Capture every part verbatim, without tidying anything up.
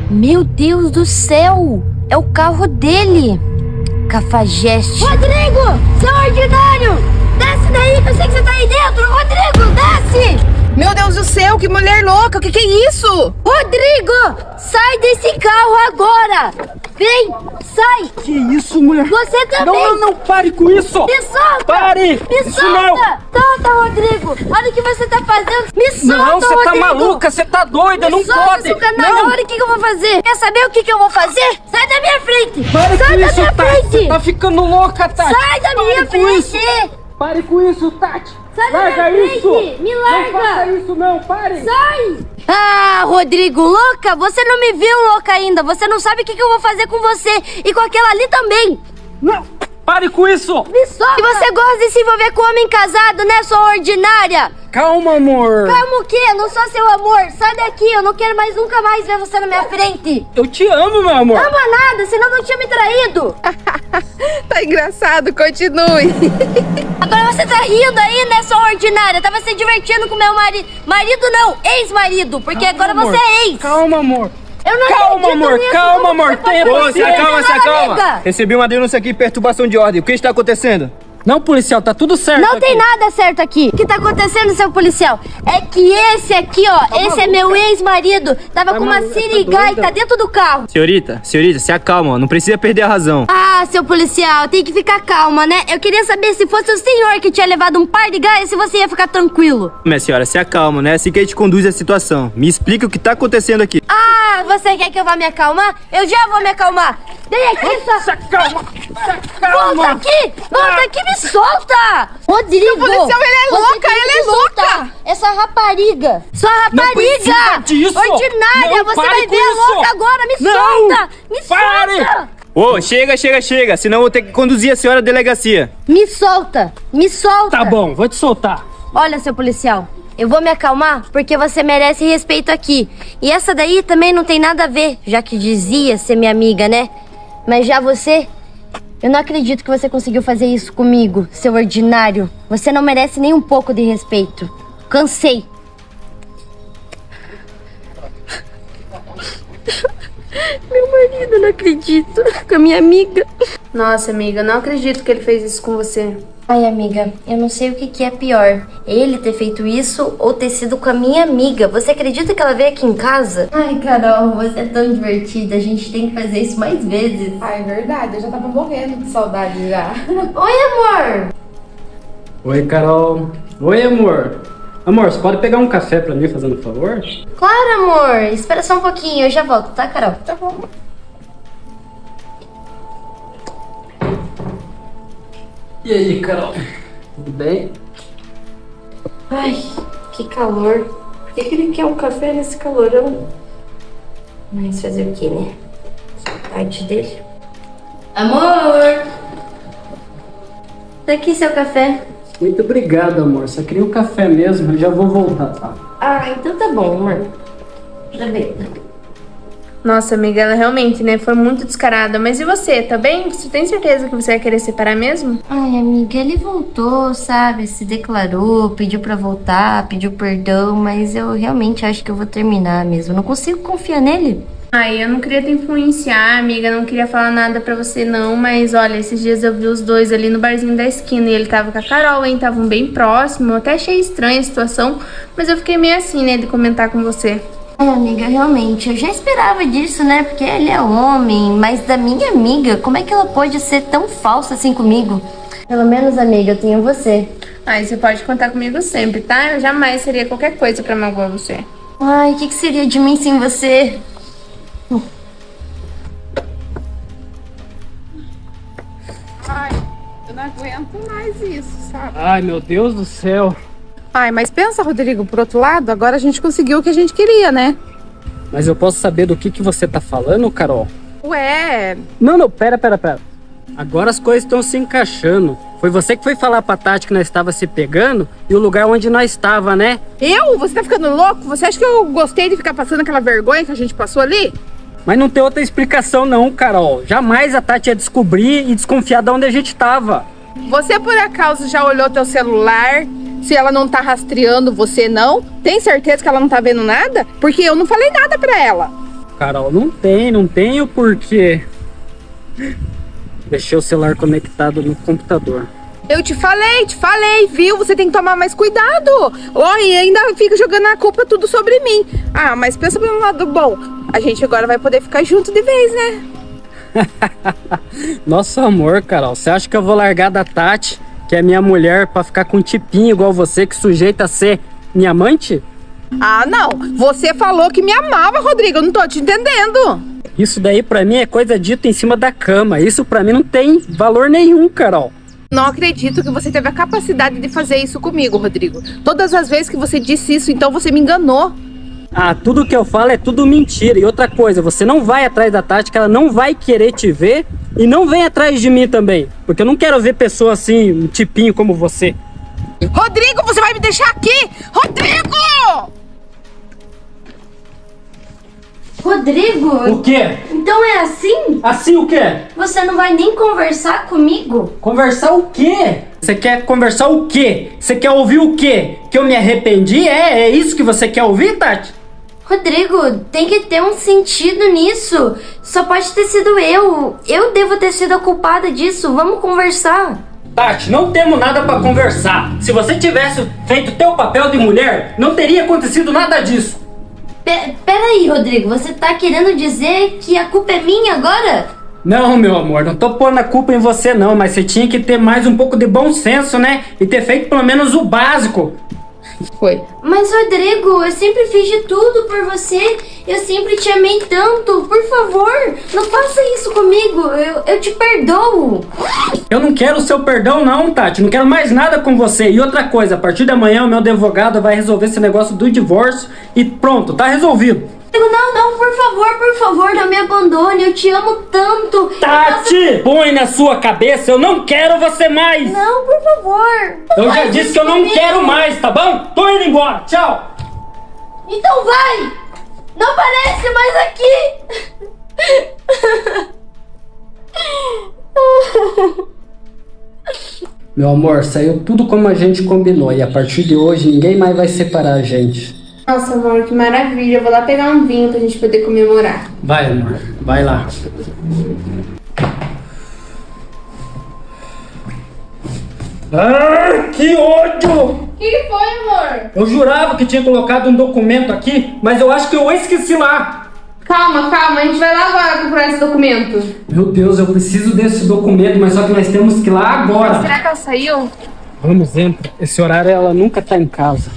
Meu Deus do céu! É o carro dele! Cafajeste! Rodrigo! Seu ordinário! Desce daí, que eu sei que você tá aí dentro! Rodrigo, desce! Meu Deus do céu, que mulher louca! O que que é isso? Rodrigo! Sai desse carro agora! Vem! Sai! Que isso, mulher? Você também! Não, não, não, pare com isso! Me solta! Pare! Me Isso solta! não! Solta, Rodrigo! Olha o que você tá fazendo! Me solta, Não, você tá Rodrigo! maluca, você tá doida, Me não solta, pode! seu canalha! Não! Olha o que, que eu vou fazer! Quer saber o que, que eu vou fazer? Sai da minha frente! Pare Sai com da isso, minha Tati! frente! Você tá ficando louca, Tati! Sai da Pare minha com frente! isso. Pare com isso, Tati! Sai da Larga minha isso! frente! Me larga! Não faça isso, não! Pare! Sai! Ah, Rodrigo, louca? Você não me viu louca ainda. Você não sabe o que, que eu vou fazer com você. E com aquela ali também. Não! Pare com isso! Me solta! E você gosta de se envolver com homem casado, né, sua ordinária? Calma, amor! Calma o quê? Eu não sou seu amor. Sai daqui, eu não quero mais nunca mais ver você na minha frente. Eu te amo, meu amor! Ama nada, senão não tinha me traído. Tá engraçado, continue. Agora você tá rindo aí, né, sua ordinária? Tava se divertindo com meu marido. Marido não, ex-marido, porque Calma, agora amor. você é ex. Calma, amor! Eu não Calma, acredito amor, nisso. calma, Como amor, você pode tenha fazer paciência. isso, Se acalma, se minha acalma. amiga? Recebi uma denúncia aqui, perturbação de ordem. O que está acontecendo? Não, policial, tá tudo certo Não aqui. tem nada certo aqui. O que tá acontecendo, seu policial? É que esse aqui, ó, esse é meu ex-marido. Tava com uma maluca, tá sirigaita doida? dentro do carro. Senhorita, senhorita, se acalma, não precisa perder a razão. Ah, seu policial, tem que ficar calma, né? Eu queria saber se fosse o senhor que tinha levado um par de gás, se você ia ficar tranquilo. Minha senhora, se acalma, né? Assim que a gente conduz a situação. Me explica o que tá acontecendo aqui. Ah, você quer que eu vá me acalmar? Eu já vou me acalmar. Vem aqui, só... Se acalma! Se Volta acalma! aqui! Volta aqui, me solta! Rodrigo! Seu policial, ele é você louca, tem que ele é me soltar. louca. Essa rapariga! Sua Não precisa rapariga! disso. Ordinária! Não, Você pare vai com ver a isso. louca agora! Me Não. solta! Me Pare. solta! Ô, chega, chega, chega, senão eu vou ter que conduzir a senhora à delegacia. Me solta! Me solta! Tá bom, vou te soltar. Olha, seu policial, eu vou me acalmar porque você merece respeito aqui. E essa daí também não tem nada a ver, já que dizia ser minha amiga, né? Mas já você... Eu não acredito que você conseguiu fazer isso comigo, seu ordinário. Você não merece nem um pouco de respeito. Cansei. Meu marido, não acredito. Com a minha amiga. Nossa, amiga, eu não acredito que ele fez isso com você. Ai, amiga, eu não sei o que, que é pior. Ele ter feito isso ou ter sido com a minha amiga. Você acredita que ela veio aqui em casa? Ai, Carol, você é tão divertida. A gente tem que fazer isso mais vezes. Ah, é verdade, eu já tava morrendo de saudade já. Oi, amor. Oi, Carol. Oi, amor. Amor, você pode pegar um café pra mim, fazendo um favor? Claro, amor. Espera só um pouquinho, eu já volto, tá, Carol? Tá bom. E aí, Carol? Tudo bem? Ai, que calor. Por que, que ele quer um café nesse calorão? Mas fazer o que, né? Saudade dele. Amor! Tá aqui seu café. Muito obrigado, amor. Só queria um café mesmo, eu já vou voltar, tá? Ah, então tá bom, amor. Já veio. Nossa, amiga, ela realmente, né, foi muito descarada. Mas e você, tá bem? Você tem certeza que você vai querer separar mesmo? Ai, amiga, ele voltou, sabe? Se declarou, pediu pra voltar, pediu perdão, mas eu realmente acho que eu vou terminar mesmo. Não consigo confiar nele. Ai, eu não queria te influenciar, amiga, não queria falar nada pra você não, mas olha, esses dias eu vi os dois ali no barzinho da esquina e ele tava com a Carol, hein, estavam bem próximos, eu até achei estranha a situação, mas eu fiquei meio assim, né, de comentar com você. É, amiga, realmente, eu já esperava disso, né, porque ele é homem, mas da minha amiga, como é que ela pode ser tão falsa assim comigo? Pelo menos, amiga, eu tenho você. Ai, você pode contar comigo sempre, tá? Eu jamais seria qualquer coisa pra magoar você. Ai, o que, que seria de mim sem você? Ai, eu não aguento mais isso, sabe? Ai, meu Deus do céu. Ai, mas pensa, Rodrigo, por outro lado, agora a gente conseguiu o que a gente queria, né? Mas eu posso saber do que, que você tá falando, Carol? Ué, Não, não, pera, pera, pera. Agora as coisas estão se encaixando. Foi você que foi falar pra Tati que nós estava se pegando e o lugar onde nós estava, né? eu? Você tá ficando louco? Você acha que eu gostei de ficar passando aquela vergonha que a gente passou ali? Mas não tem outra explicação não, Carol. Jamais a Tati ia descobrir e desconfiar de onde a gente estava. Você por acaso já olhou teu celular? Se ela não tá rastreando você, não? Tem certeza que ela não tá vendo nada? Porque eu não falei nada pra ela. Carol, não tem, não tenho porque deixei o celular conectado no computador. Eu te falei, te falei, viu? Você tem que tomar mais cuidado. Ó, e ainda fica jogando a culpa tudo sobre mim. Ah, mas pensa pelo lado bom. A gente agora vai poder ficar junto de vez, né? Nosso amor, Carol, você acha que eu vou largar da Tati, que é minha mulher, pra ficar com um tipinho igual você, que sujeita a ser minha amante? Ah, não. Você falou que me amava, Rodrigo. Eu não tô te entendendo. Isso daí pra mim é coisa dita em cima da cama. Isso pra mim não tem valor nenhum, Carol. Não acredito que você teve a capacidade de fazer isso comigo, Rodrigo. Todas as vezes que você disse isso, então você me enganou. Ah, tudo que eu falo é tudo mentira. E outra coisa, você não vai atrás da Tati, que ela não vai querer te ver. E não vem atrás de mim também. Porque eu não quero ver pessoa assim, um tipinho como você. Rodrigo, você vai me deixar aqui? Rodrigo! Rodrigo? O quê? Então é assim? Assim o quê? Você não vai nem conversar comigo? Conversar o quê? Você quer conversar o quê? Você quer ouvir o quê? Que eu me arrependi? É, é isso que você quer ouvir, Tati? Rodrigo, tem que ter um sentido nisso. Só pode ter sido eu. Eu devo ter sido a culpada disso. Vamos conversar. Tati, não temos nada pra conversar. Se você tivesse feito teu papel de mulher, não teria acontecido nada disso. Pe- Peraí, Rodrigo, você tá querendo dizer que a culpa é minha agora? Não, meu amor, não tô pondo a culpa em você não, mas você tinha que ter mais um pouco de bom senso, né? E ter feito pelo menos o básico. Foi. Mas, Rodrigo, eu sempre fiz de tudo por você. Eu sempre te amei tanto. Por favor, não faça isso comigo. Eu, eu te perdoo. Eu não quero o seu perdão não, Tati. Não quero mais nada com você. E outra coisa, a partir de amanhã o meu advogado vai resolver esse negócio do divórcio e pronto, tá resolvido. Não, não, por favor, por favor, não me abandone. Eu te amo tanto. Tati, põe na sua cabeça, eu não quero você mais. Não, por favor. Eu já disse que eu não quero mais, tá bom? Tô indo embora, tchau. Então vai. Não aparece mais aqui. Meu amor, saiu tudo como a gente combinou e a partir de hoje ninguém mais vai separar a gente. Nossa, amor, que maravilha. Eu vou lá pegar um vinho pra gente poder comemorar. Vai, amor, vai lá. Ah, que ódio! O que, que foi, amor? Eu jurava que tinha colocado um documento aqui, mas eu acho que eu esqueci lá. Calma, calma. A gente vai lá agora procurar esse documento. Meu Deus, eu preciso desse documento, mas só que nós temos que ir lá agora. Será que ela saiu? Vamos, entra. Esse horário ela nunca tá em casa.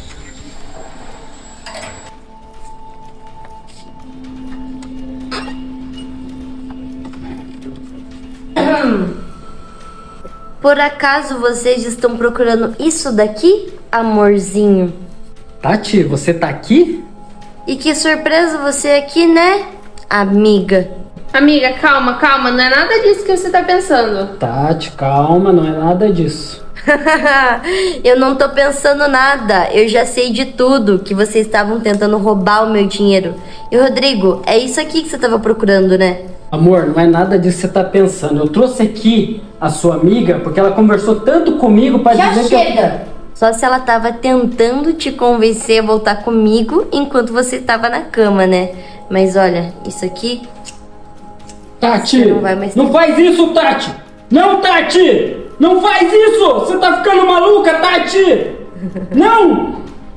Por acaso vocês estão procurando isso daqui, amorzinho? Tati, você tá aqui? E que surpresa você aqui, né, amiga? Amiga, calma, calma. Não é nada disso que você tá pensando. Tati, calma, não é nada disso. Eu não tô pensando nada. Eu já sei de tudo, que vocês estavam tentando roubar o meu dinheiro. E Rodrigo, é isso aqui que você tava procurando, né? Amor, não é nada disso que você tá pensando. Eu trouxe aqui a sua amiga porque ela conversou tanto comigo pra Já dizer chega! que eu... Só se ela tava tentando te convencer a voltar comigo enquanto você tava na cama, né? Mas olha, isso aqui... Tati, Você não vai mais não ter- faz isso, Tati! Não, Tati! Não faz isso! Você tá ficando maluca, Tati! Não!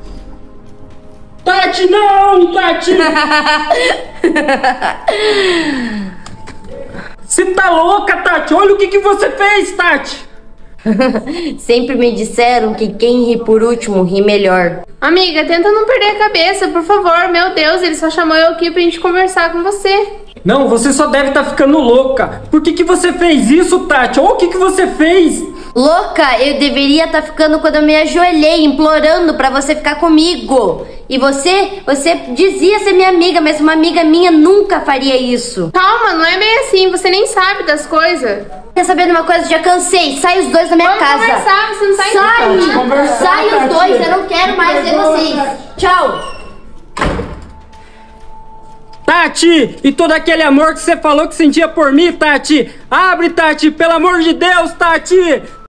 Tati, não, Tati! Você tá louca, Tati? Olha o que, que você fez, Tati! Sempre me disseram que quem ri por último ri melhor. Amiga, tenta não perder a cabeça, por favor. Meu Deus, ele só chamou eu aqui pra gente conversar com você. Não, você só deve estar ficando louca. Por que, que você fez isso, Tati? Olha o que, que você fez. Louca, eu deveria estar ficando quando eu me ajoelhei, implorando pra você ficar comigo. E você, você dizia ser minha amiga, mas uma amiga minha nunca faria isso. Calma, não é bem assim. Você nem sabe das coisas. Quer saber de uma coisa? Já cansei. Sai os dois da minha Vamos casa. conversar, você não tá Sai! entendendo. Conversar, Sai os Tati. dois, eu não quero mais ver vocês. Tchau. Tati, e todo aquele amor que você falou que sentia por mim, Tati. Abre, Tati, pelo amor de Deus, Tati.